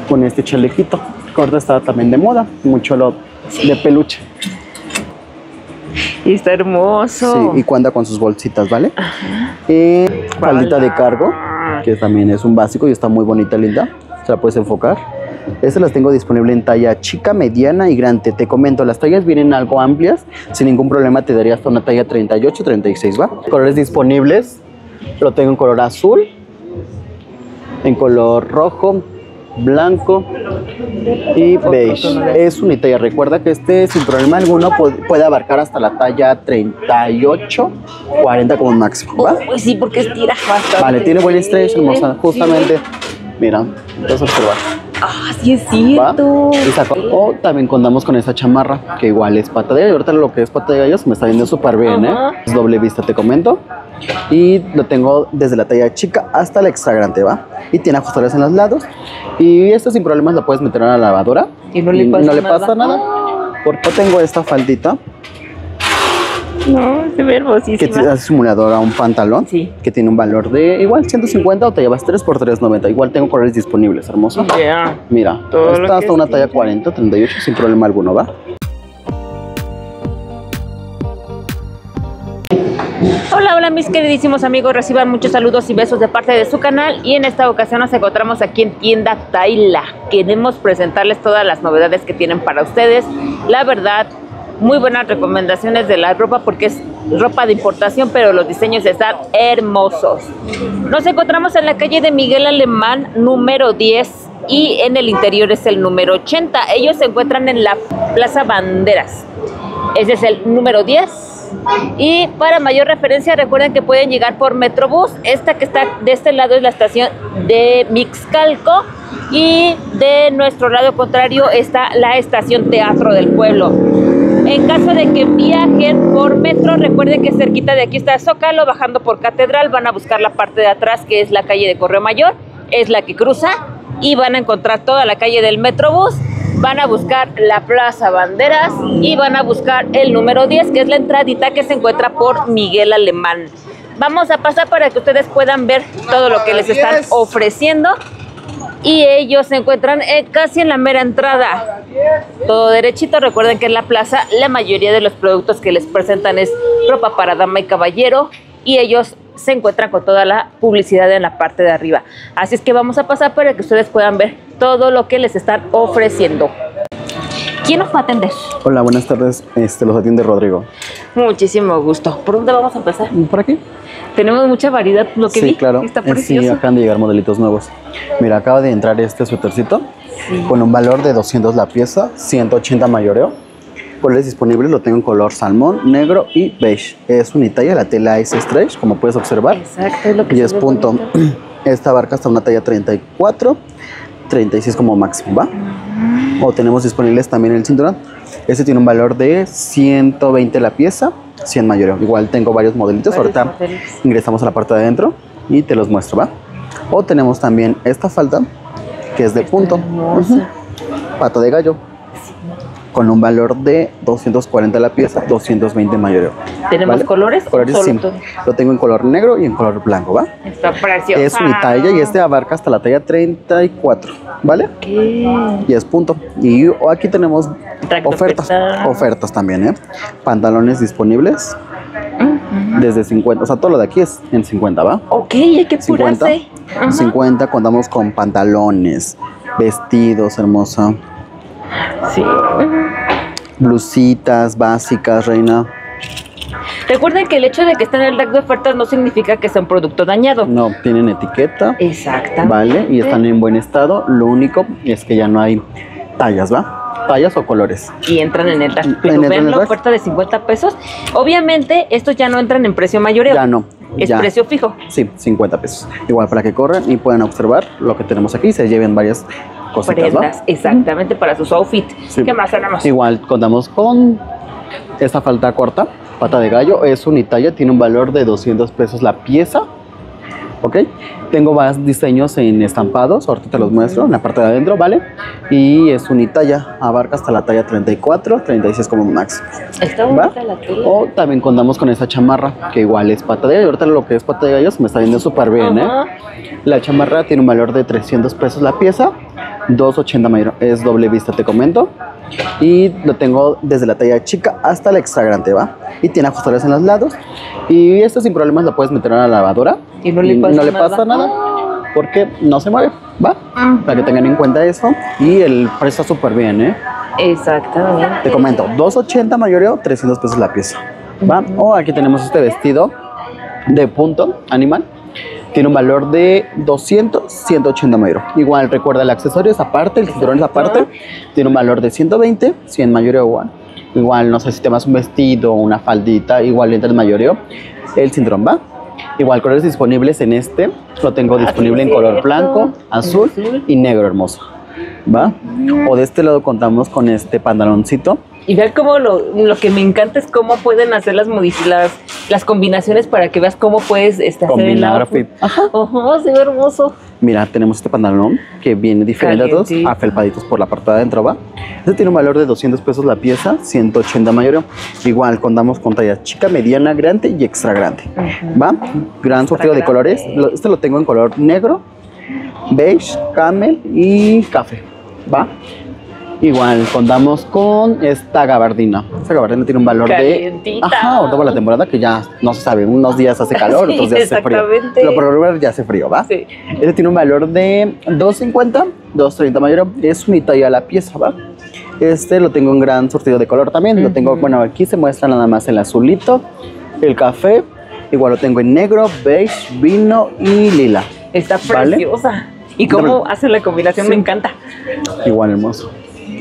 con este chalequito. Ahorita está también de moda, mucho lo de peluche. Y está hermoso. Sí, y cuenta con sus bolsitas, ¿vale? Faldita de cargo, que también es un básico y está muy bonita, linda. Se la puedes enfocar. Estas las tengo disponible en talla chica, mediana y grande. Te comento, las tallas vienen algo amplias. Sin ningún problema te daría hasta una talla 38, 36, ¿va? Colores disponibles. Lo tengo en color azul, en color rojo, blanco y beige. Es una talla. Recuerda que este sin problema alguno puede abarcar hasta la talla 38, 40 como máximo, ¿va? Pues sí, porque estira bastante. Vale, tiene buen stretch, hermosa. Justamente, mira, vas a observar. Ah, sí es cierto. O también contamos con esta chamarra, que igual es pata de gallo. Ahorita lo que es pata de gallo se me está viendo súper bien, Es doble vista, te comento. Y lo tengo desde la talla chica hasta la extra grande, ¿va? Y tiene ajustables en los lados. Y esto sin problemas lo puedes meter a la lavadora. Y no le pasa nada. Porque tengo esta faldita. No, se ve hermosísima. Que es simulador a un pantalón. Sí. Que tiene un valor de igual 150 o te llevas 3 por 3.90. Igual tengo colores disponibles, hermoso. Mira, está hasta una talla 40, 38 sin problema alguno, ¿va? Hola, hola mis queridísimos amigos, reciban muchos saludos y besos de parte de su canal. Y en esta ocasión nos encontramos aquí en Tienda Tayla. Queremos presentarles todas las novedades que tienen para ustedes. La verdad, muy buenas recomendaciones de la ropa porque es ropa de importación, pero los diseños están hermosos. Nos encontramos en la calle de Miguel Alemán, número 10, y en el interior es el número 80. Ellos se encuentran en la Plaza Banderas. Ese es el número 10. Y para mayor referencia recuerden que pueden llegar por Metrobús. Esta que está de este lado es la estación de Mixcalco y de nuestro lado contrario está la estación Teatro del Pueblo. En caso de que viajen por metro, recuerden que cerquita de aquí está Zócalo, bajando por Catedral, van a buscar la parte de atrás que es la calle de Correo Mayor, es la que cruza y van a encontrar toda la calle del Metrobús. Van a buscar la Plaza Banderas y van a buscar el número 10, que es la entradita que se encuentra por Miguel Alemán. Vamos a pasar para que ustedes puedan ver todo lo que les están ofreciendo. Y ellos se encuentran casi en la mera entrada. Todo derechito, recuerden que en la plaza la mayoría de los productos que les presentan es ropa para dama y caballero. Y ellos se encuentran con toda la publicidad en la parte de arriba. Así es que vamos a pasar para que ustedes puedan ver todo lo que les están ofreciendo. ¿Quién nos va a atender? Hola, buenas tardes. Los atiende Rodrigo. Muchísimo gusto. ¿Por dónde vamos a empezar? ¿Por aquí? Tenemos mucha variedad, lo que vi. Sí, claro. Está precioso. Sí, acaban de llegar modelitos nuevos. Mira, acaba de entrar este suétercito con un valor de 200 la pieza, 180 mayoreo. Colores disponibles lo tengo en color salmón, negro y beige. Es unitalla, la tela es stretch, como puedes observar. Exacto, es lo que 10 puntos. Esta abarca hasta una talla 34, 36 como máximo, ¿va? O tenemos disponibles también el cinturón. Este tiene un valor de 120 la pieza, 100 mayoreo. Igual tengo varios modelitos. Ahorita ingresamos a la parte de adentro y te los muestro, ¿va? O tenemos también esta falda, que es de punto. Pata de gallo. Con un valor de 240 la pieza, 220 mayoreo. ¿Tenemos colores? Colores sí. Lo tengo en color negro y en color blanco, ¿va? Está precioso. Es unitalla y este abarca hasta la talla 34, ¿vale? Y es punto. Y aquí tenemos ofertas también, ¿eh? Pantalones disponibles desde 50, o sea, todo lo de aquí es en 50, ¿va? Ok, hay que apurarse. 50, contamos con pantalones, vestidos, hermosa. Sí. Blusitas básicas, reina. Recuerden que el hecho de que estén en el rack de ofertas no significa que sea un producto dañado. No, tienen etiqueta. Exactamente. Vale, y están en buen estado. Lo único es que ya no hay tallas, ¿va? Tallas o colores. Y entran en el rack. Pero vean la oferta de 50 pesos. Obviamente, estos ya no entran en precio mayoreo. Ya no. Es precio fijo. Sí, 50 pesos. Igual para que corran y puedan observar lo que tenemos aquí. Se lleven varias cositas, prendas, exactamente, para sus outfits. Sí. ¿Qué más tenemos? Igual contamos con esta falda corta, pata de gallo, es unitalla, tiene un valor de 200 pesos la pieza. ¿Ok? Tengo más diseños en estampados, ahorita te los muestro en la parte de adentro, ¿vale? Y es unitalla, abarca hasta la talla 34, 36 como máximo. Está bonita la tela. O también contamos con esta chamarra, que igual es pata de gallo. Ahorita lo que es pata de gallo se me está viendo súper bien, ¿eh? La chamarra tiene un valor de 300 pesos la pieza, 2.80 mayor, es doble vista, te comento. Y lo tengo desde la talla chica hasta la extra grande, ¿va? Y tiene ajustadores en los lados. Y esto sin problemas lo puedes meter a la lavadora. Y no le pasa nada. Porque no se mueve, ¿va? Para que tengan en cuenta eso. Y el precio está súper bien, ¿eh? Exactamente. Te comento, 2.80 mayoreo, 300 pesos la pieza, ¿va? O aquí tenemos este vestido de punto animal. Tiene un valor de 200, 180 mayoreo. Igual recuerda el accesorio es aparte, el cinturón es aparte. Tiene un valor de 120, 100 mayoreo igual. Igual no sé si te vas un vestido, una faldita, igual entra el mayoreo. El cinturón, ¿va? Igual colores disponibles en este. Lo tengo disponible en color blanco, azul y negro hermoso, ¿va? O de este lado contamos con este pantaloncito. Y vean cómo lo que me encanta es cómo pueden hacer las combinaciones para que veas cómo puedes Combinar hacer el outfit. Ajá. Se ve hermoso. Mira, tenemos este pantalón que viene diferente a todos, afelpaditos por la parte de adentro, ¿va? Este tiene un valor de 200 pesos la pieza, 180 mayoreo. Igual contamos con tallas chica, mediana, grande y extra grande, ¿va? Gran surtido de colores. Este lo tengo en color negro, beige, camel y café, ¿va? Igual contamos con esta gabardina. Esta gabardina tiene un valor calientita. ahorita por la temporada que ya no se sabe, unos días hace calor, Sí, otros días hace frío. Pero por lo regular ya hace frío, ¿va? Sí. Este tiene un valor de 2.50, 2.30 mayor. Es un talla la pieza, ¿va? Este lo tengo en gran surtido de color también. Lo tengo, bueno, aquí se muestra nada más el azulito, el café. Igual lo tengo en negro, beige, vino y lila. Está ¿Vale? preciosa. Y cómo hace la combinación, me encanta. Igual hermoso.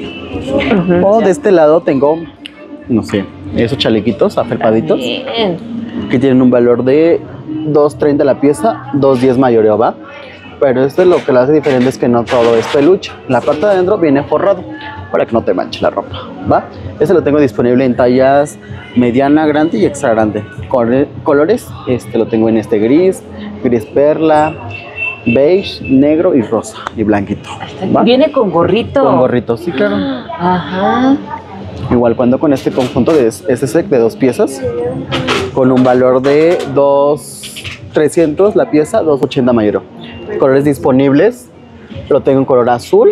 O de este lado tengo, no sé, esos chalequitos afelpaditos Bien. que tienen un valor de 2.30 la pieza, 2.10 mayoreo, ¿va? Pero esto lo que lo hace diferente es que no todo es peluche. La parte de adentro viene forrado para que no te manche la ropa, ¿va? Este lo tengo disponible en tallas mediana, grande y extra grande. Colores, lo tengo en este gris perla, beige, negro y rosa y blanquito, ¿va? Viene con gorrito. Con gorrito, sí, claro. Ajá. Igual cuando con este conjunto de este set de 2 piezas con un valor de 2.300 la pieza, 2.80 mayoreo. Colores disponibles, lo tengo en color azul,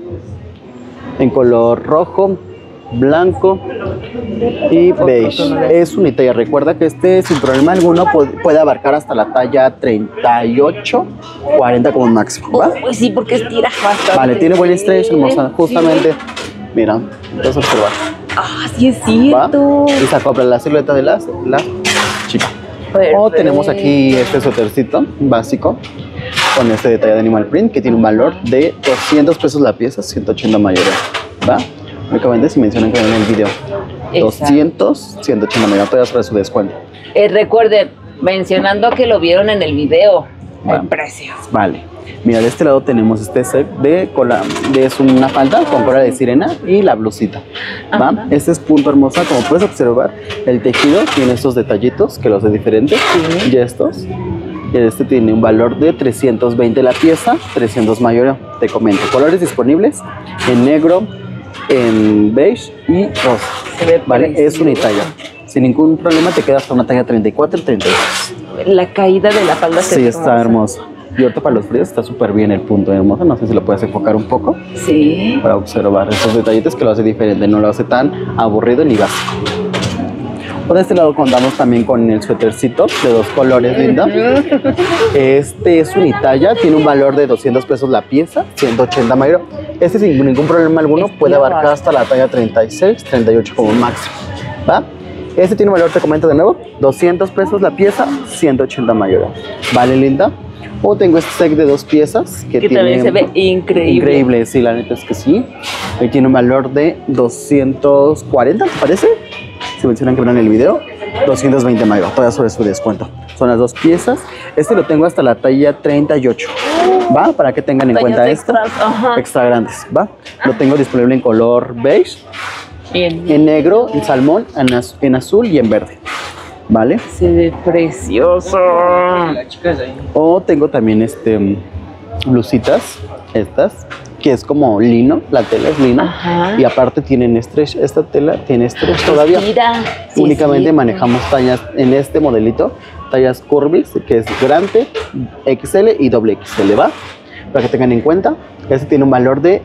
en color rojo, blanco y beige. Es una talla. Recuerda que este sin problema alguno puede abarcar hasta la talla 38, 40 como máximo, ¿va? Pues sí, porque estira bastante. Vale, tiene buen stretch, hermosa. Justamente, mira, puedes observar. Ah, sí es ¿Va? cierto. Y se acopla la silueta de la chica. O tenemos aquí este suétercito básico con este detalle de animal print que tiene un valor de 200 pesos la pieza, 180 mayoreo, ¿va? Únicamente si mencionan que ven en el video. 200, 180 mayoreo, todavía sobre su descuento. Recuerden, mencionando que lo vieron en el video, Va. el precio. Vale. Mira, de este lado tenemos este set de cola, es una falda con cola de sirena y la blusita, ¿va? Ajá. Este es punto hermosa, como puedes observar, el tejido tiene estos detallitos que los hace diferentes, y estos. Y este tiene un valor de 320 la pieza, 300 mayoreo. Te comento, colores disponibles en negro, en beige y rosa. Se ve ¿Vale? Es una precioso. talla. Sin ningún problema te queda hasta una talla 34 y 32. La caída de la falda se Sí, ve está hermosa. Y ahorita para los fríos está súper bien el punto hermoso. No sé si lo puedes enfocar un poco Sí. para observar esos detallitos que lo hace diferente. No lo hace tan aburrido ni básico. Por este lado contamos también con el suétercito de 2 colores, linda. Este es unitalla, tiene un valor de 200 pesos la pieza, 180 mayoreo. Este sin ningún problema alguno puede abarcar hasta la talla 36, 38 como máximo, ¿va? Este tiene un valor, te comento de nuevo, 200 pesos la pieza, 180 mayoreo. ¿Vale, linda? O tengo este set de 2 piezas que tiene, también se ve increíble. Increíble, sí, la neta es que sí. Hoy tiene un valor de 240, ¿te parece? Si mencionan que verán el video, 220 mayo, todavía sobre su descuento. Son las 2 piezas. Este lo tengo hasta la talla 38, ¿va? Para que tengan en cuenta esto. Extra grandes, ¿va? Lo tengo disponible en color beige, en negro, en salmón, en azul y en verde, ¿vale? Se ve precioso. O tengo también blusitas, estas, que es como lino, la tela es lino. Ajá. Y aparte tienen stretch, esta tela tiene stretch todavía. Mira, sí, Únicamente sí. manejamos tallas en este modelito, tallas curvis, que es grande, XL y doble XL, ¿va? Para que tengan en cuenta, Este tiene un valor de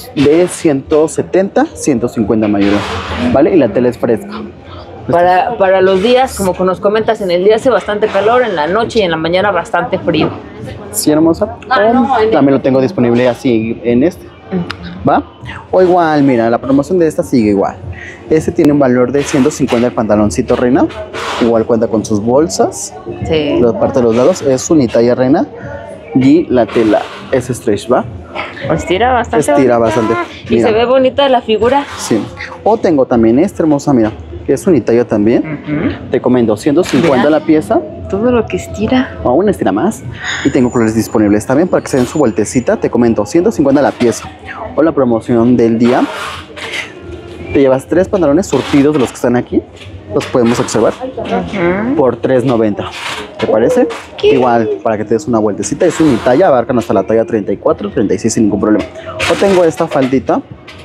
170, 150 mayor, ¿vale? Y la tela es fresca. Para los días, como que nos comentas, en el día hace bastante calor, en la noche y en la mañana bastante frío. Sí, hermosa. También lo tengo disponible así en este. ¿Va? O igual, mira, la promoción de esta sigue igual. Este tiene un valor de 150 el pantaloncito, reina. Igual cuenta con sus bolsas. Sí. La parte de los lados es unitalla, reina. Y la tela es stretch, ¿va? Estira bastante. Estira bastante. Y Mira. se ve bonita la figura. Sí. O tengo también esta hermosa, mira, que es unitalla también. Te comento, 150 Mira. la pieza. Todo lo que estira. O una estira más. Y tengo colores disponibles también para que se den su vueltecita. Te comento, 150 la pieza. O la promoción del día. Te llevas 3 pantalones surtidos de los que están aquí. Los podemos observar. Por $3.90. ¿Te parece? ¿Qué? Igual, para que te des una vueltecita. Es unitalla, abarcan hasta la talla 34, 36 sin ningún problema. O tengo esta faldita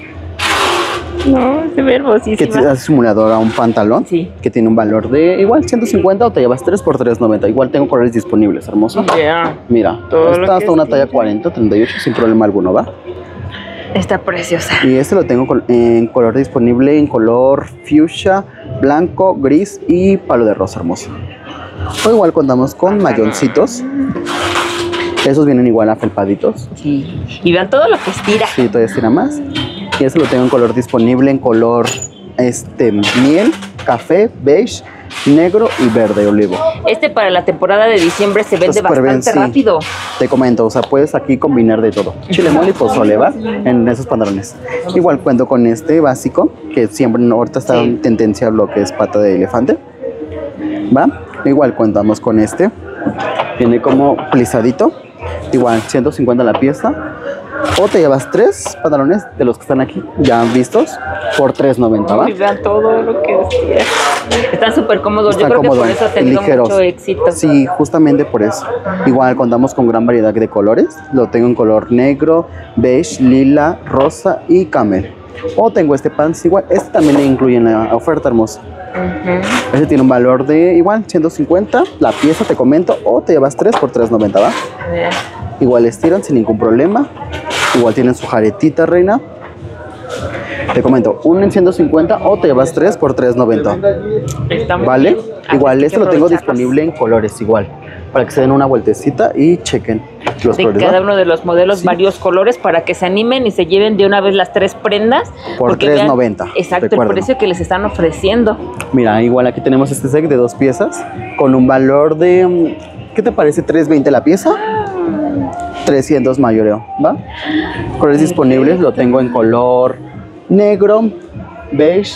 No, se ve que hermosísima. es simulador a un pantalón. Sí. Que tiene un valor de igual 150 o te llevas 3 por $3.90. Igual tengo colores disponibles, hermoso. Ya. Mira, Todo lo está que hasta una es talla lindo. 40, 38 sin problema alguno, ¿va? Está preciosa. Y este lo tengo en color disponible, en color fuchsia, blanco, gris y palo de rosa, hermoso. O igual contamos con mayoncitos. Esos vienen igual afelpaditos. Sí. Y vean todo lo que estira. Sí, todavía estira más. Y este lo tengo en color disponible, en color miel, café, beige, negro y verde olivo. Este para la temporada de diciembre se vende Súper bien, bastante sí. rápido. Te comento, o sea, puedes aquí combinar de todo. Chile, mole y pozole, ¿va? En esos pantalones. Igual cuento con este básico, que siempre ahorita está Sí. en tendencia a lo que es pata de elefante. ¿Va? Igual contamos con este. Viene como plisadito. Igual 150 la pieza. O te llevas 3 pantalones de los que están aquí, ya vistos, por $3.90, ¿va? Y vean todo lo que estira. Están súper cómodos. Yo Está creo cómodo, que por eso ha tenido ligeros. mucho éxito. Sí, justamente por eso. Igual contamos con gran variedad de colores. Lo tengo en color negro, beige, lila, rosa y camel. O tengo este pants igual. Este también le incluye en la oferta, hermosa. Este tiene un valor de igual 150 la pieza, te comento. O te llevas 3 por $3.90, ¿va? Igual estiran sin ningún problema. Igual tienen su jaretita, reina. Te comento, uno en 150 o te llevas 3 por $3.90. Está muy ¿Vale? bien. Así Igual que hay este que lo tengo aprovecharlos. disponible en colores igual. Para que se den una vueltecita y chequen los De colores. cada ¿va? uno de los modelos, Sí. varios colores para que se animen y se lleven de una vez las 3 prendas. Por porque vean $3.90, Exacto, recuerden. el precio que les están ofreciendo. Mira, igual aquí tenemos este set de 2 piezas con un valor de, ¿qué te parece? $3.20 la pieza. 300 mayoreo, ¿va? Colores disponibles, lo tengo en color negro, beige,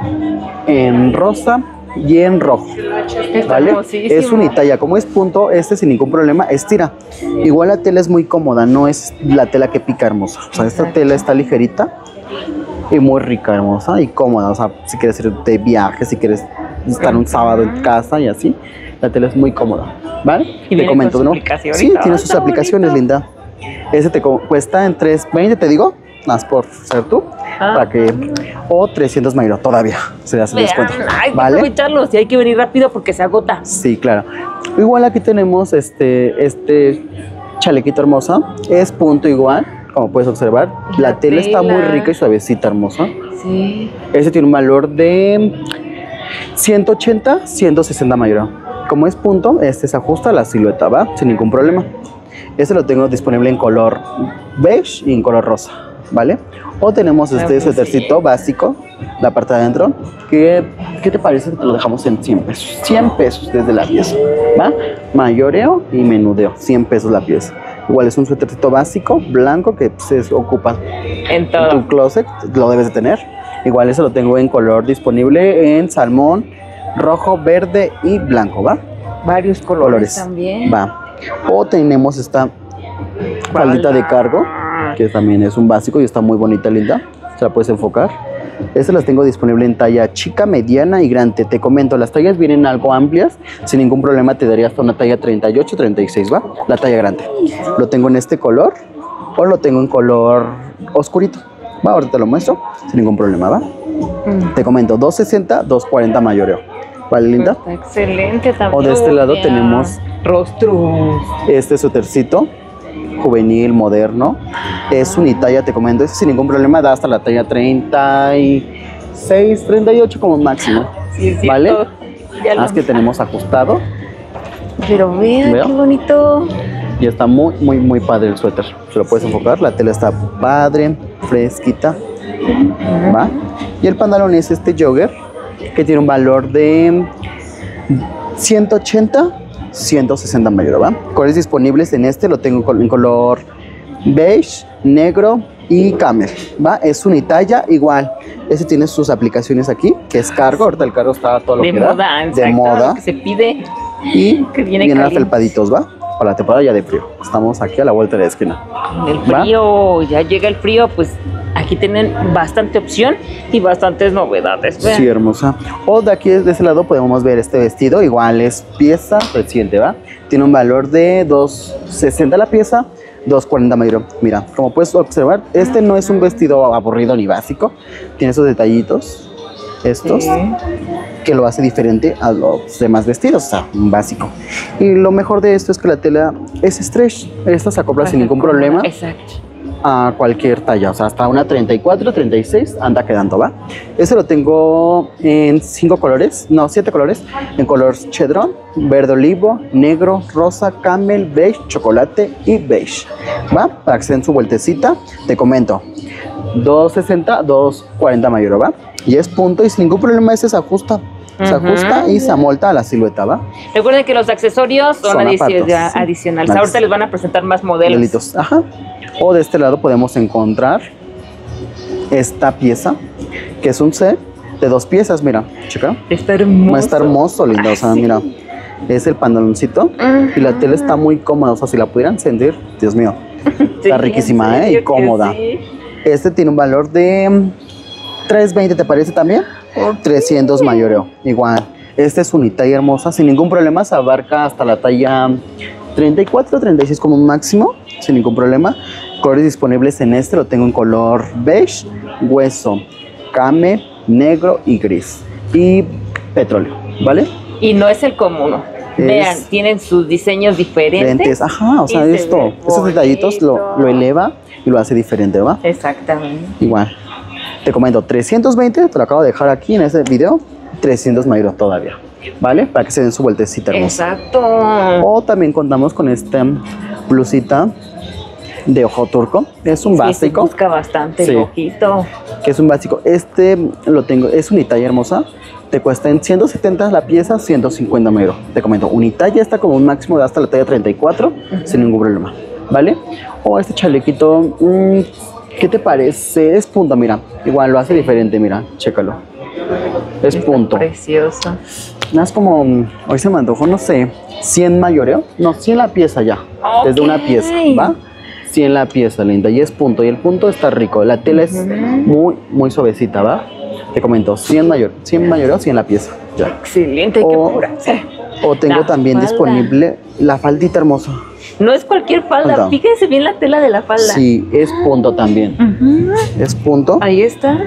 en rosa y en rojo. Está ¿Vale? hermosísimo. Es unitalla, como es punto, sin ningún problema estira. Igual la tela es muy cómoda, no es la tela que pica, hermosa. O sea, esta tela está ligerita y muy rica, hermosa y cómoda. O sea, si quieres ir de viaje, si quieres estar un sábado en casa y así, la tela es muy cómoda, ¿vale? Y viene con su aplicación y Sí, todo. tiene sus Está aplicaciones, bonito. linda. Ese te cuesta en $3.20, te digo, más por ser tú, para que, o 300 mayor todavía, se le hace el Vean, descuento, hay que ¿vale? aprovecharlos y hay que venir rápido porque se agota. Sí, claro. Igual aquí tenemos este chalequito hermosa. Es punto igual, como puedes observar. La tela está muy rica y suavecita, hermosa. Sí. Este tiene un valor de 180, 160 mayor. Como es punto, este se ajusta a la silueta, ¿va? Sin ningún problema. Este lo tengo disponible en color beige y en color rosa, ¿vale? O tenemos este suétercito básico, la parte de adentro, que, ¿qué te parece que te lo dejamos en 100 pesos? 100 pesos desde la pieza, ¿va? Mayoreo y menudeo, 100 pesos la pieza. Igual es un suétercito básico, blanco, que se ocupa En en todo. tu closet, lo debes de tener. Igual eso lo tengo en color disponible en salmón, rojo, verde y blanco, ¿va? Varios colores también. Va. O tenemos esta faldita de cargo, que también es un básico y está muy bonita, linda. Se la puedes enfocar. Estas las tengo disponible en talla chica, mediana y grande. Te comento, las tallas vienen algo amplias. Sin ningún problema te daría hasta una talla 38, 36, ¿va? La talla grande. Lo tengo en este color o lo tengo en color oscurito. Va, ahorita te lo muestro. Sin ningún problema, ¿va? Te comento, 260, 240 mayoreo. ¿Vale, linda? Está excelente también. O de este lado Vean. tenemos Rostros. este suétercito juvenil, moderno. Es unitalla, te comento, es sin ningún problema, da hasta la talla 36, 38 como máximo. Sí, es ¿Vale? cierto. Ya lo- Más que tenemos ajustado. Pero vean ¿Veo? qué bonito. Y está muy padre el suéter. Se lo puedes enfocar, la tela está padre, fresquita. ¿Va? Y el pantalón es este jogger que tiene un valor de 180, 160 mayor, ¿va? Colores disponibles en este lo tengo en color beige, negro y camel, ¿va? Es unitalla igual. Este tiene sus aplicaciones aquí, que es cargo. Ahorita el cargo está todo lo De que da, moda, de exacto, moda. lo que se pide. Y que viene vienen caliente. felpaditos, ¿va? Para la temporada ya de frío. Estamos aquí a la vuelta de la esquina. El ¿Va? frío, ya llega el frío, pues aquí tienen bastante opción y bastantes novedades. Vean. Sí, hermosa. O de aquí, de ese lado, podemos ver este vestido. Igual es pieza reciente, ¿va? Tiene un valor de 2.60 la pieza, 2.40 mayor. Mira, como puedes observar, este no es un vestido aburrido ni básico. Tiene esos detallitos, estos, Sí. que lo hace diferente a los demás vestidos, o sea, un básico. Y lo mejor de esto es que la tela es stretch. Esta se acopla sin ningún problema Exacto. a cualquier talla, o sea, hasta una 34, 36 anda quedando, ¿va? Este lo tengo en 5 colores, no, 7 colores, en color chedrón, verde olivo, negro, rosa, camel, beige, chocolate y beige, ¿va? Para que se den su vueltecita, te comento, 2.60, 2.40 mayor, ¿va? Y es punto y sin ningún problema este se ajusta. Se Ujú. ajusta y se amolda a la silueta, ¿va? Recuerden que los accesorios son, Son apartos, sí. adicionales. Nice. Ahorita les van a presentar más modelos. Delitos. Ajá. O de este lado podemos encontrar esta pieza, que es un set de 2 piezas, mira, checa. Está hermoso. Está hermoso, linda, o sea, Sí. mira. Es el pantaloncito y la tela está muy cómoda, o sea, si la pudieran sentir, Dios mío. Sí, Está riquísima, en ¿eh? serio Y cómoda. que sí. Este tiene un valor de 320, ¿te parece también? 300 mayoreo, igual. Este es unitalla hermosa, sin ningún problema, se abarca hasta la talla 34, 36 como máximo, sin ningún problema. Colores disponibles en este, lo tengo en color beige, hueso, camel, negro y gris. Y petróleo, ¿vale? Y no es el común. Es- Vean, tienen sus diseños diferentes. Lentes, ajá, o sea, y se esto, ve esos detallitos lo bonito. eleva y lo hace diferente, ¿va? Exactamente. Igual. Te comento, 320, te lo acabo de dejar aquí en este video, 300 mayor todavía, ¿vale? Para que se den su vueltecita hermosa. Exacto. O también contamos con esta blusita de ojo turco. Es un Sí, se básico, busca bastante Sí. el ojito. que es un básico. Este lo tengo, es unitalla hermosa. Te cuesta en 170 la pieza, 150 mayor. Te comento, unitalla está como un máximo de hasta la talla 34, sin ningún problema, ¿vale? O este chalequito, ¿qué te parece? Es punto, mira. Igual lo hace diferente, mira, chécalo. Es Está punto. precioso. Es como, hoy se me antojó, no sé, 100 mayoreo. No, 100 la pieza ya. Desde una pieza, ¿va? 100 la pieza, linda. Y es punto. Y el punto está rico. La tela es muy suavecita, ¿va? Te comento, 100 mayoreo, 100 la pieza. Ya. Excelente, hay que O- apurarse. O tengo La también falda. disponible la faldita hermosa. No es cualquier falda. Falda. Fíjense bien la tela de la falda. Sí, es punto también. Ujú. Es punto. Ahí está.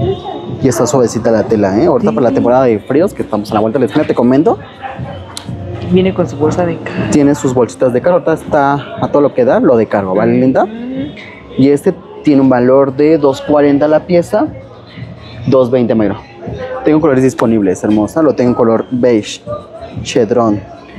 Y está suavecita la tela, ¿eh? Ahorita para la temporada de fríos, que estamos a la vuelta de la esquina, te comento. Viene con su bolsa de carga. Tiene sus bolsitas de cargo. Ahorita está a todo lo que da, lo de cargo, ¿vale, linda? Y este tiene un valor de 2.40 la pieza, 2.20 mayor. Tengo colores disponibles, hermosa. Lo tengo en color beige, chedrón,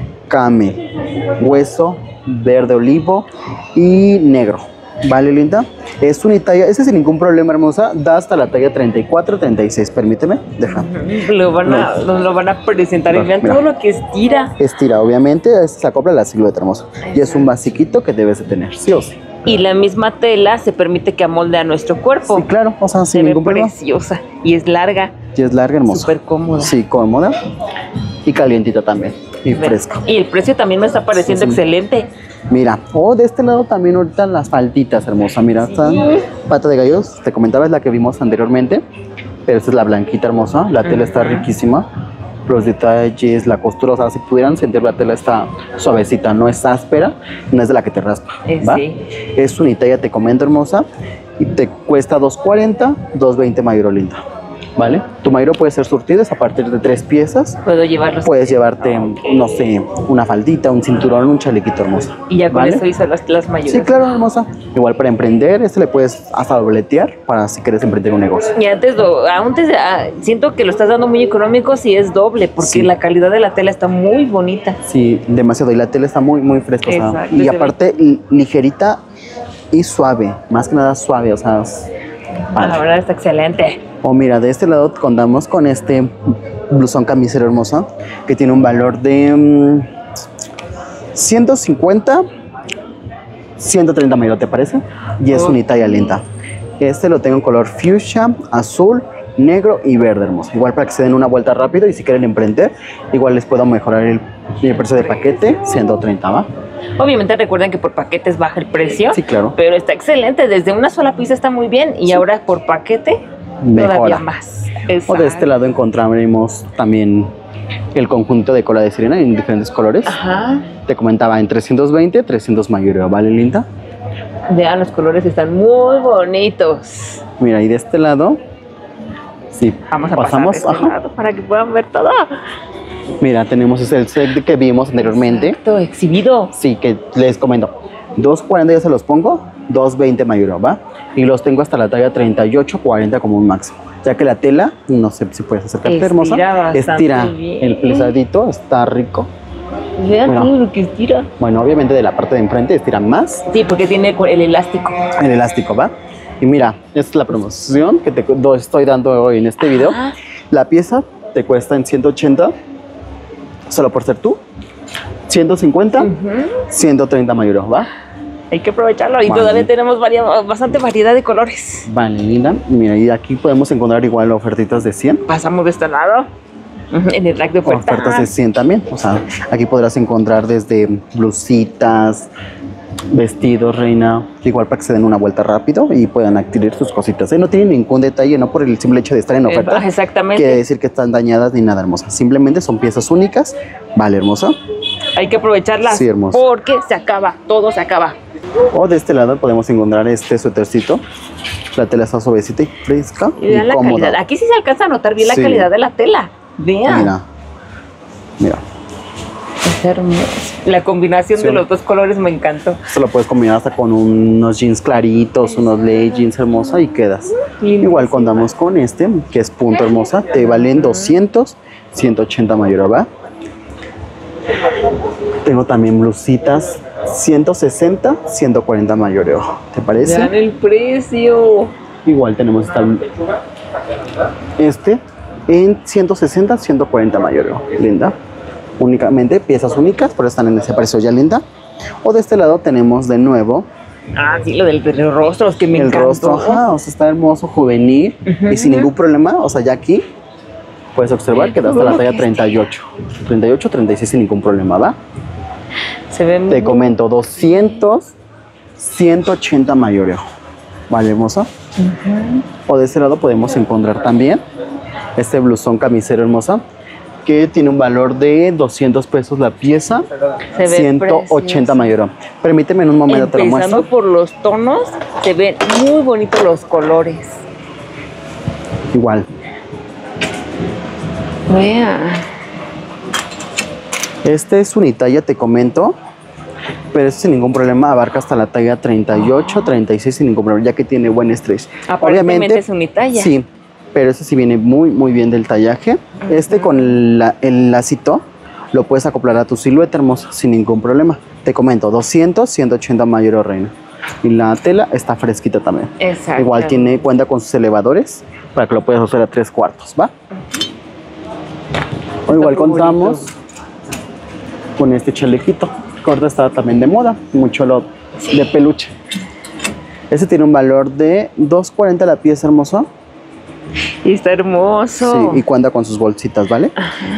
camel, hueso, verde olivo y negro. ¿Vale, linda? Es unitalla, ese sin ningún problema, hermosa. Da hasta la talla 34, 36. Permíteme, deja. Nos lo van a presentar y vean Mira. todo lo que estira. Estira, obviamente, se acopla la silueta, hermosa. Y es un basiquito que debes de tener, sí o sí. Y la misma tela se permite que amolde a nuestro cuerpo. Sí, claro, o sea, Se sin ve ningún problema. preciosa y es larga, Y es larga, hermosa. súper cómoda. Sí, cómoda. Y calientita también. Y Vean. fresca. Y el precio también me está pareciendo Sí, sí. excelente. Mira, de este lado también ahorita las falditas, hermosa. Mira, esta pata de gallos, te comentaba, es la que vimos anteriormente. Pero esta es la blanquita hermosa. La tela está riquísima. Los detalles, la costura, o sea, si pudieran sentir la tela está suavecita, no es áspera, no es de la que te raspa, ¿va? Sí. Es unitalla, te comento, hermosa, y te cuesta 2.40, 2.20 mayor, linda. ¿vale? Tu mayro puede ser surtido es a partir de 3 piezas. Puedo llevarlos. Puedes llevarte, no sé, una faldita, un cinturón, un chalequito, hermosa. Y ya con ¿vale? eso hizo las mayores. Sí, claro, hermosa. Igual para emprender, le puedes hasta dobletear para si quieres emprender un negocio. Y siento que lo estás dando muy económico si es doble, porque Sí. la calidad de la tela está muy bonita. Sí, demasiado. Y la tela está muy, muy fresca. O sea, Exacto, y se aparte, ligerita y suave. Más que nada suave, o sea, La verdad está excelente. O mira, de este lado contamos con este blusón camisero hermosa que tiene un valor de 150, 130 mayro, ¿te parece? Y es una talla linda. Este lo tengo en color fuchsia, azul, negro y verde, hermoso. Igual para que se den una vuelta rápido y si quieren emprender, igual les puedo mejorar el precio de paquete, 130, ¿va? Obviamente recuerden que por paquetes baja el precio. Sí, claro. Pero está excelente. Desde una sola pieza está muy bien y ahora por paquete Mejora. todavía más. O de este lado encontraremos también el conjunto de cola de sirena en diferentes colores. Ajá. Te comentaba en 320, 300 mayoreo, ¿vale, linda? Vean, los colores están muy bonitos. Mira, y de este lado, sí, Vamos a pasamos, pasar de este lado para que puedan ver todo. Mira, tenemos el set que vimos anteriormente. Exacto, exhibido. Sí, que les comento. 240 ya se los pongo, 220 mayoreo, ¿va? Y los tengo hasta la talla 38, 40 como un máximo. Ya que la tela, no sé si puedes acercarte, hermosa. Bastante Estira bien. el plesadito, está rico. Vean Mira. todo lo que estira. Bueno, obviamente de la parte de enfrente estira más Sí, porque tiene el elástico. el elástico, ¿va? Y mira, esta es la promoción que te estoy dando hoy en este video. Ajá. La pieza te cuesta en 180, solo por ser tú. 150, 130 mayoreo, ¿va? Hay que aprovecharlo y Vale. todavía tenemos bastante variedad de colores. Vale, linda. Mira, y aquí podemos encontrar igual ofertitas de 100. Pasamos de este lado. En el rack de oferta. Ofertas de 100 también. O sea, aquí podrás encontrar desde blusitas, vestidos, reina. Igual para que se den una vuelta rápido y puedan adquirir sus cositas. No tienen ningún detalle, no por el simple hecho de estar en oferta. Exactamente. Quiere decir que están dañadas ni nada, hermosa. Simplemente son piezas únicas. Vale, hermosa. Hay que aprovecharlas. Sí, hermoso. Porque se acaba, todo se acaba. O de este lado podemos encontrar este suétercito. La tela está suavecita y fresca Y vean y la cómoda. calidad. Aquí sí se alcanza a notar bien Sí. la calidad de la tela. Vean. Mira, mira. Es hermoso. La combinación Sí. de los dos colores me encantó. Esto lo puedes combinar hasta con unos jeans claritos, unos leggings hermosa y quedas. Lindísima. Igual contamos con este, que es punto hermosa. Te valen 200, 180 mayor, ¿va? Tengo también blusitas 160, 140 mayoreo. ¿Te parece? Vean el precio. Igual tenemos este en 160, 140 mayoreo. Linda. Únicamente piezas únicas, por eso están en ese precio ya, linda. O de este lado tenemos de nuevo Ah, sí, lo de los rostros que me el encantó. rostro. Ajá, o sea, está hermoso, juvenil y sin ningún problema. O sea, ya aquí puedes observar que da hasta la talla 38. 38, 36 sin ningún problema, ¿va? Se ve Te comento, 200, 180 mayoreo. ¿Vale, hermosa? O de este lado podemos encontrar también este blusón camisero hermosa que tiene un valor de 200 pesos la pieza, Se ve 180 precioso. mayoreo. Permíteme en un momento, te lo Empezando muestro. por los tonos, se ven muy bonitos los colores. Igual. Vean. Este es unitalla, te comento, pero este sin ningún problema abarca hasta la talla 38, 36 sin ningún problema, ya que tiene buen stretch. Aparentemente es unitalla. Sí, pero este sí viene muy, muy bien del tallaje. Este con el lacito lo puedes acoplar a tu silueta hermosa sin ningún problema. Te comento, 200, 180 mayor o reina. Y la tela está fresquita también. Exacto. Igual cuenta con sus elevadores para que lo puedas usar a 3/4, ¿va? O igual muy contamos con este chalequito. Corta está también de moda, mucho lo de peluche. Este tiene un valor de 2.40 la pieza, hermosa. Y está hermoso. Sí, y cuenta con sus bolsitas, ¿vale?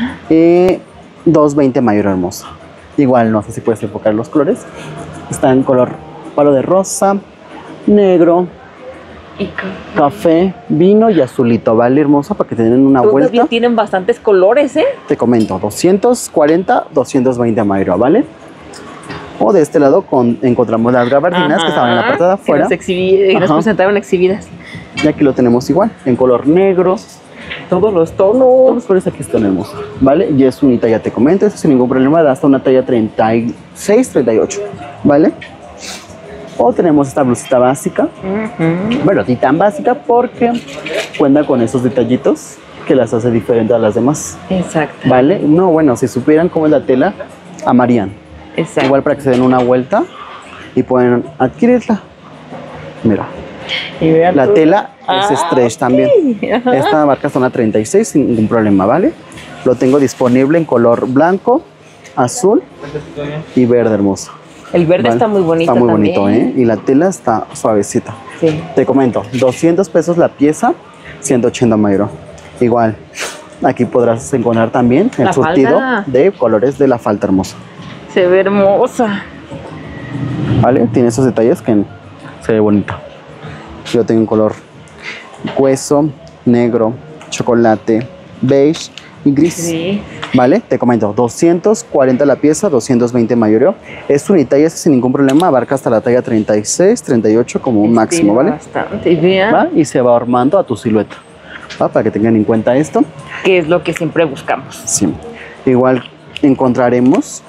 2.20 mayor, hermosa. Igual no sé si puedes enfocar los colores. Está en color palo de rosa, negro, Y café, vino y azulito, ¿vale, hermosa? Para que te den una todavía vuelta. tienen bastantes colores, ¿eh? Te comento, 240, 220 mayor, ¿vale? O de este lado encontramos las gabardinas que estaban en la parte de afuera. Que nos Ajá. presentaron exhibidas. Y aquí lo tenemos igual, en color negro, todos los Todos tonos. los colores aquí están hermosos, ¿vale? Y es unita, ya te comento, eso sin ningún problema, da hasta una talla 36, 38, ¿vale? O tenemos esta blusita básica, bueno, ni tan básica porque cuenta con esos detallitos que las hace diferente a las demás, Exacto. ¿vale? No, bueno, si supieran cómo es la tela, amarían. Exacto. Igual para que se den una vuelta y pueden adquirirla. Mira, Y vean la todo. tela es stretch también. Ajá. Esta marca está una 36 sin ningún problema, ¿vale? Lo tengo disponible en color blanco, azul y verde hermoso. El verde ¿vale? está muy bonito. Está muy también. bonito, ¿eh? Y la tela está suavecita. Sí. Te comento, 200 pesos la pieza, 180 Mayro. Igual, aquí podrás encontrar también el La surtido falda. de colores de la falda hermosa. Se ve hermosa. ¿Vale? Tiene esos detalles que se ve bonita. Yo tengo un color hueso, negro, chocolate, beige y gris. Sí. ¿Vale? Te comento, 240 la pieza, 220 mayoreo. Es unitalla, ese sin ningún problema, abarca hasta la talla 36, 38 como un máximo, ¿vale? Bastante. Y vean ¿Va? Y se va armando a tu silueta. ¿Va? Para que tengan en cuenta esto. que es lo que siempre buscamos. Sí. Igual encontraremos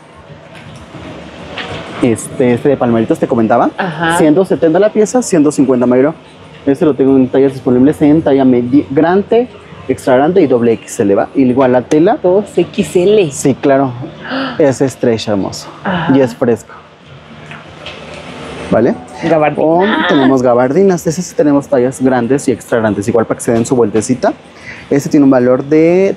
este de palmeritos, te comentaba. Ajá. 170 la pieza, 150 mayoreo. Este lo tengo en tallas disponibles en talla grande, extra grande y doble XL, ¿va? Igual la tela. 2XL. Sí, claro. Es stretch hermoso. Ajá. Y es fresco. ¿Vale? Gabardina. O tenemos gabardinas. Esas sí tenemos tallas grandes y extra grandes. Igual para que se den su vueltecita. Este tiene un valor de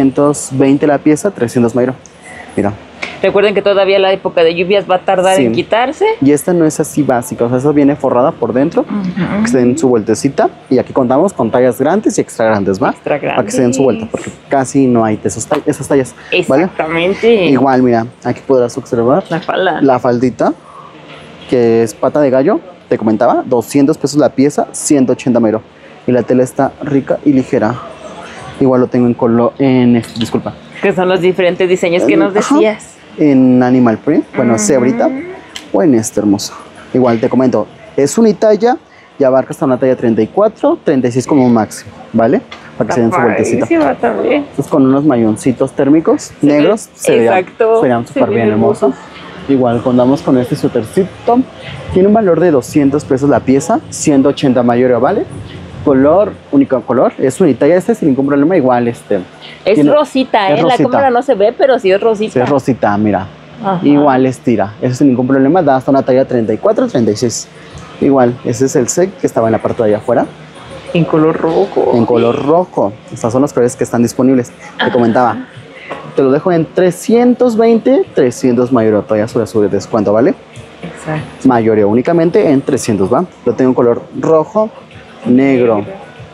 320 la pieza, 300 Mayro. Mira. Recuerden que todavía la época de lluvias va a tardar Sí. en quitarse. Y esta no es así básica. O sea, esa viene forrada por dentro. Que se den su vueltecita. Y aquí contamos con tallas grandes y extra grandes, ¿va? Extra Para que se den su vuelta. Porque casi no hay de esas tallas. ¿Vale? Exactamente. Igual, mira. Aquí podrás observar La falda. la faldita, que es pata de gallo, te comentaba, 200 pesos la pieza, 180 Mayro. Y la tela está rica y ligera. Igual lo tengo en color, disculpa, Que son los diferentes diseños que nos Ajá. decías. en animal print, bueno, cebrita, o en este hermoso. Igual te comento, es unitalla y abarca hasta una talla 34, 36 como máximo, ¿vale? Para que se den su vueltecita. Padrísima también. Entonces, con unos mayoncitos térmicos negros, exacto. se verían Se súper ven bien hermosos. Igual contamos con este suétercito. Tiene un valor de 200 pesos la pieza, 180 mayoreo, ¿vale? Color, único color, es unitalla, sin ningún problema. Igual Es tiene- rosita, ¿eh? es La rosita. cámara no se ve, pero sí es rosita. es rosita, mira. Ajá. Igual estira, eso sin ningún problema, da hasta una talla 34, 36. Igual, ese es el set que estaba en la parte de allá afuera, En color rojo. en color rojo. Estos son los colores que están disponibles. Te comentaba, te lo dejo en 320, 300 mayoreo, todavía sobre su descuento, ¿vale? Exacto. Mayoreo únicamente en 300, ¿va? Lo tengo en color rojo, negro,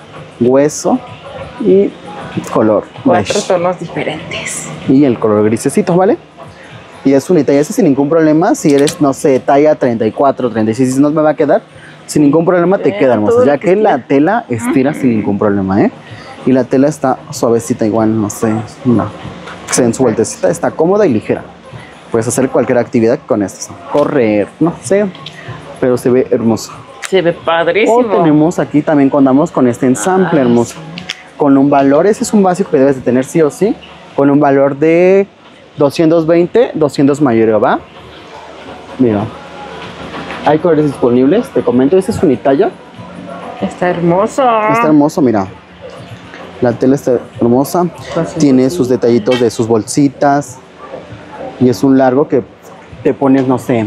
hueso y color 4 beige. tonos diferentes. Y el color grisecito, ¿vale? Y es unitalla, ese sin ningún problema. Si eres, no sé, talla 34, 36, no me va a quedar, sin ningún problema te queda hermoso, todo ya lo que que la quieras. tela estira sin ningún problema, ¿eh? Y la tela está suavecita igual, no sé, no. Se den su vueltecita, está cómoda y ligera. Puedes hacer cualquier actividad con esto, correr, no sé, pero se ve hermoso. Se ve padrísimo. O tenemos aquí también contamos con este ensamble Ah, hermoso. Con un valor, ese es un básico que debes de tener sí o sí. Con un valor de 220, 200 mayoreo, ¿va? Mira. Hay colores disponibles, te comento, esta es unitalla. Está hermoso. Está hermoso, mira. La tela está hermosa. Pues Tiene sus detallitos de sus bolsitas. Y es un largo que te pones, no sé,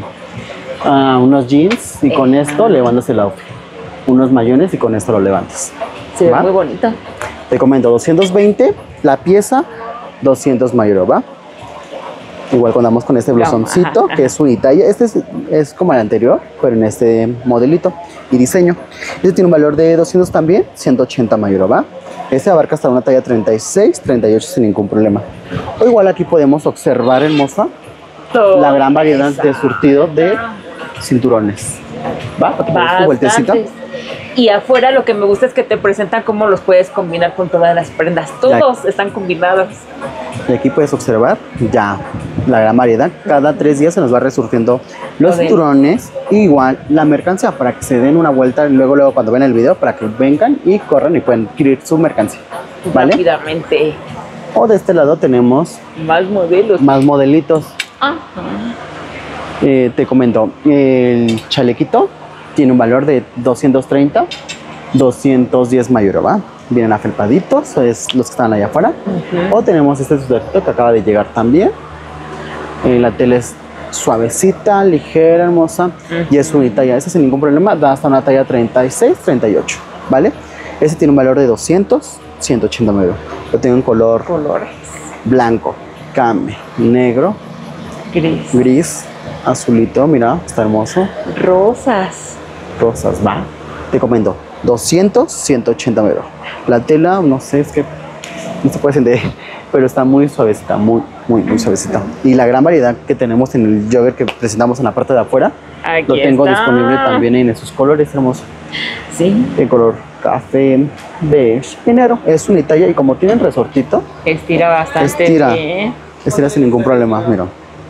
unos jeans y con esto levantas el outfit. Unos mayones y con esto lo levantas. Se ve ¿va? muy bonita. Te comento, 220 la pieza, 200 mayoreo, ¿va? Igual contamos con este blusoncito Ajá. que es unitalla. Este es como el anterior, pero en este modelito y diseño. Este tiene un valor de 200 también, 180 mayoreo, ¿va? Este abarca hasta una talla 36, 38 sin ningún problema. O igual aquí podemos observar, hermosa, la gran variedad de surtido de cinturones. ¿Va? Para que te des tu vueltecita. Bastantes. Y afuera lo que me gusta es que te presentan cómo los puedes combinar con todas las prendas. Todos están combinados. Y aquí puedes observar ya la gran variedad. Cada 3 días se nos va resurgiendo los Lo de- cinturones. Igual la mercancía para que se den una vuelta luego cuando ven el video para que vengan y corran y puedan adquirir su mercancía. ¿vale? Rápidamente. O de este lado tenemos Más modelos. más modelitos. Ajá. Te comento, el chalequito tiene un valor de 230, 210 mayor, ¿va? Vienen afelpaditos, es los que están allá afuera. O tenemos este suétercito que acaba de llegar también. La tela es suavecita, ligera, hermosa. Y es una talla, ese sin ningún problema, da hasta una talla 36, 38, ¿vale? Ese tiene un valor de 200, 180 mayor. Lo tengo en color Colores. blanco, came, negro, Gris. gris, azulito, mira, está hermoso. Rosas. Rosas, va. Te comento, 200, 180 euros. La tela, no sé, es que no se puede sentir, pero está muy suavecita, muy suavecita. Y la gran variedad que tenemos en el jogger que presentamos en la parte de afuera, Aquí lo tengo está. disponible también en esos colores hermosos. Sí. En color café, beige y negro. Es una talla y como tienen resortito, Estira bastante Estira. bien. estira sin ningún problema, mira,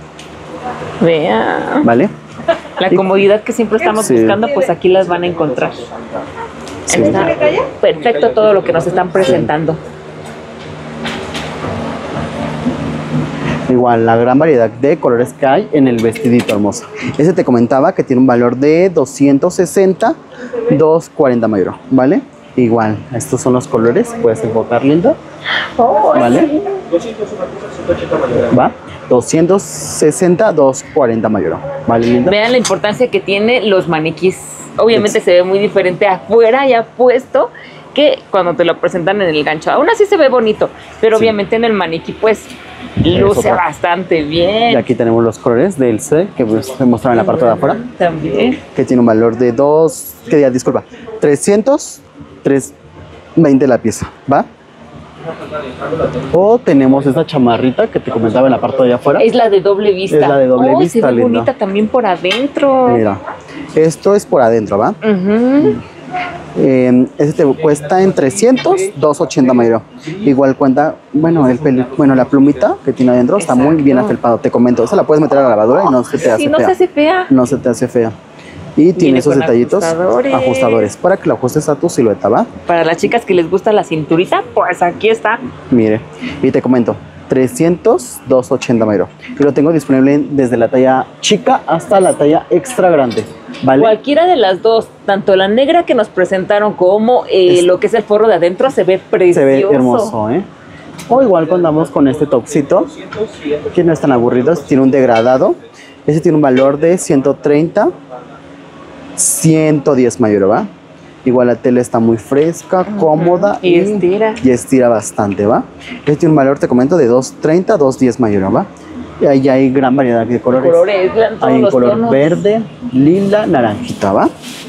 Vea. ¿vale? La comodidad que siempre estamos Sí. buscando, pues aquí las van a encontrar. Sí. Está perfecto todo lo que nos están presentando. Igual, la gran variedad de colores que hay en el vestidito hermoso. Ese te comentaba que tiene un valor de 260, 240 mayor, ¿vale? Igual, estos son los colores, puedes enfocar, lindo, ¿vale? ¿Va? 260, 240 mayor, ¿vale, lindo? Vean la importancia que tiene los maniquís. Obviamente se ve muy diferente afuera ya puesto que cuando te lo presentan en el gancho. Aún así se ve bonito, pero Sí. obviamente en el maniquí pues luce otra. bastante bien. Y aquí tenemos los colores del C que pues, se mostraba en la parte de afuera, También. que tiene un valor de 320 la pieza, ¿va? O tenemos esta chamarrita que te comentaba en la parte de afuera. Es la de doble vista. Es la de doble Se vista, ve linda. bonita también por adentro. Mira, esto es por adentro, ¿va? Ujú. Ese te cuesta en 300, 280 mayor. Igual cuenta, bueno, la plumita que tiene adentro está muy bien Exacto. afelpado. Te comento, esa la puedes meter a la lavadora y no se te hace Sí, no fea. se hace fea. No se te hace fea. Y tiene Viene esos con detallitos, ajustadores. para que lo ajustes a tu silueta, ¿va? Para las chicas que les gusta la cinturita, pues aquí está. Mire, y te comento, 300, 280 mayor. Y lo tengo disponible desde la talla chica hasta la talla extra grande, ¿vale? Cualquiera de las dos, tanto la negra que nos presentaron como lo que es el forro de adentro, se ve precioso. Se ve hermoso, ¿eh? O igual contamos con este topcito, que no es tan aburrido, tiene un degradado. Ese tiene un valor de 130, 110 mayor, ¿va? Igual la tela está muy fresca, cómoda Y estira. y estira bastante, ¿va? Este tiene un valor, te comento, de 230, 210 mayor, ¿va? Y ahí hay gran variedad de colores. Todos Hay en los color tonos. verde, lila, naranjita, ¿va?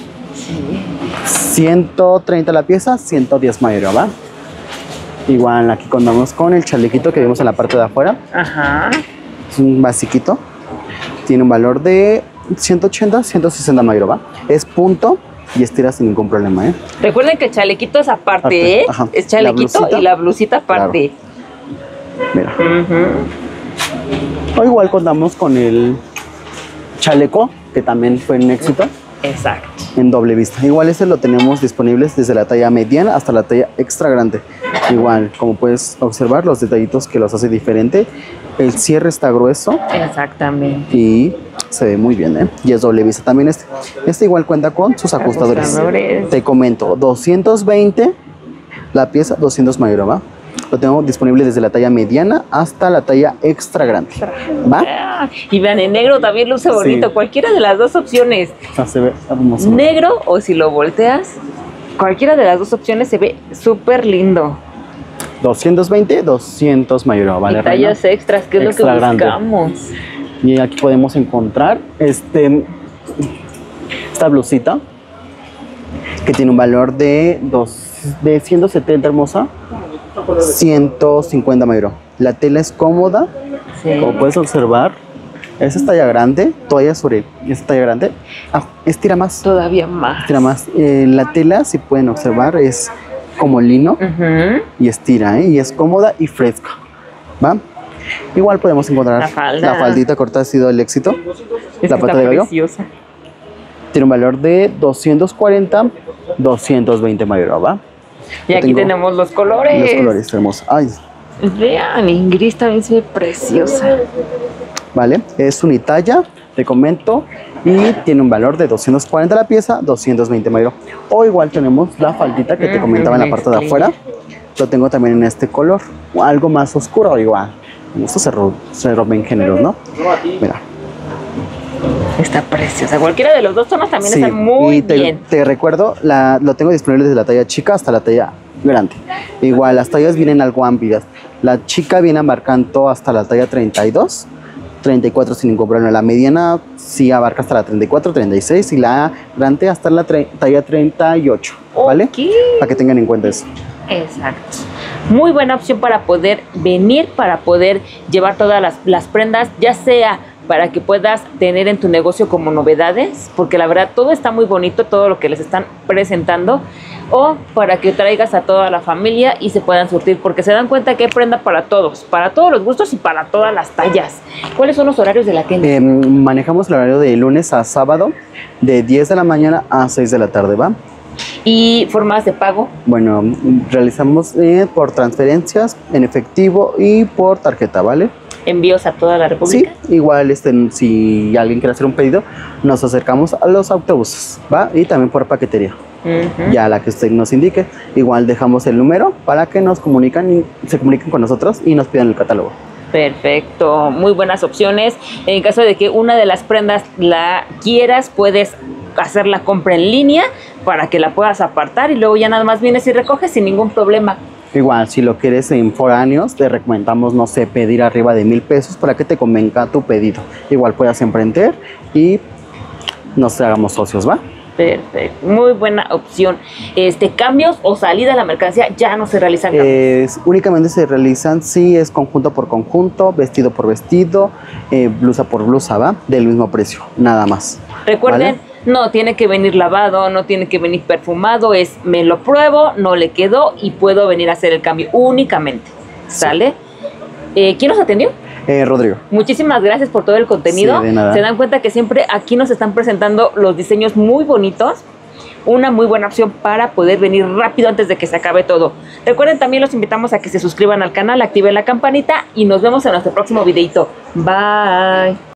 130 la pieza, 110 mayor, ¿va? Igual aquí contamos con el chalequito que vimos en la parte de afuera. Ajá. Es un basiquito. Tiene un valor de 180, 160 mayor, ¿va? Es punto y estira sin ningún problema, ¿eh? Recuerden que el chalequito es aparte, Aparte, ¿eh? ajá. Es chalequito La blusita. y la blusita aparte. Mira. Ujú. O igual contamos con el chaleco, que también fue un éxito, Exacto. en doble vista. Igual ese lo tenemos disponibles desde la talla mediana hasta la talla extra grande. Igual, como puedes observar, los detallitos que los hace diferente. El cierre está grueso Exactamente. y se ve muy bien, ¿eh? Y es doble vista también este. Este igual cuenta con sus ajustadores. Ajustadores. Te comento, 220 la pieza, 200 mayor, ¿va? Lo tengo disponible desde la talla mediana hasta la talla extra grande, ¿va? Ah, y vean, en negro también luce bonito. Sí. Cualquiera de las dos opciones. O sea, se ve hermoso. Negro o si lo volteas, cualquiera de las dos opciones se ve súper lindo. 220, 200 mayor, ¿vale? Y tallas extras, que es lo que Extra grande. buscamos. Y aquí podemos encontrar esta blusita que tiene un valor de 170, hermosa, 150 mayor. La tela es cómoda, Sí. como puedes observar. Esa es talla grande, toalla sobre esta talla grande. Estira más, Todavía más. estira más. La tela, si pueden observar, es como lino Ujú. y estira, ¿eh? Y es cómoda y fresca, ¿va? Igual podemos encontrar La falda. la faldita corta, ha sido el éxito. Es La que pata está de gallo preciosa. tiene un valor de 240, 220 mayor, ¿va? Y Yo aquí tengo tenemos los colores. los colores hermosos. Ay, Vean, en gris también se ve preciosa. vale, es unitalla, te comento, y tiene un valor de 240 la pieza, 220 Mayro. O igual tenemos la faldita que te comentaba en la parte de afuera. Lo tengo también en este color, algo más oscuro, igual. Esto se rompen géneros, ¿no? Mira. Está preciosa. Cualquiera de los dos tonos también Sí, están muy y bien. te recuerdo, lo tengo disponible desde la talla chica hasta la talla grande. Igual, las tallas vienen algo amplias. La chica viene abarcando hasta la talla 32, 34 sin ningún problema. La mediana sí abarca hasta la 34, 36 y la grande hasta la talla 38, ¿vale? Ok. Para que tengan en cuenta eso. Exacto. Muy buena opción para poder venir, para poder llevar todas las prendas, ya sea para que puedas tener en tu negocio como novedades, porque la verdad todo está muy bonito, todo lo que les están presentando, o para que traigas a toda la familia y se puedan surtir, porque se dan cuenta que hay prenda para todos los gustos y para todas las tallas. ¿Cuáles son los horarios de la tienda? Manejamos el horario de lunes a sábado, de 10 de la mañana a 6 de la tarde, ¿va? ¿Y formas de pago? Bueno, realizamos por transferencias, en efectivo y por tarjeta, ¿vale? ¿Envíos a toda la República? Sí, igual si alguien quiere hacer un pedido, nos acercamos a los autobuses, ¿va? Y también por paquetería. Ya la que usted nos indique, igual dejamos el número para que se comuniquen con nosotros y nos pidan el catálogo. Perfecto, muy buenas opciones. En caso de que una de las prendas la quieras, puedes hacer la compra en línea para que la puedas apartar y luego ya nada más vienes y recoges sin ningún problema. Igual, si lo quieres en foráneos, te recomendamos, no sé, pedir arriba de 1,000 pesos para que te convenga tu pedido. Igual puedas emprender y nos hagamos socios, ¿va? Perfecto, muy buena opción. Cambios o salida de la mercancía ya no se realizan cambios. Únicamente se realizan si es conjunto por conjunto, vestido por vestido, blusa por blusa, ¿va? Del mismo precio, nada más. Recuerden, ¿vale? No tiene que venir lavado, no tiene que venir perfumado, me lo pruebo, no le quedó y puedo venir a hacer el cambio únicamente. ¿Sale? Sí. ¿Quién nos atendió? Rodrigo. Muchísimas gracias por todo el contenido. Sí, de nada. Se dan cuenta que siempre aquí nos están presentando los diseños muy bonitos. Una muy buena opción para poder venir rápido antes de que se acabe todo. Recuerden, también los invitamos a que se suscriban al canal, activen la campanita y nos vemos en nuestro próximo videito. Bye.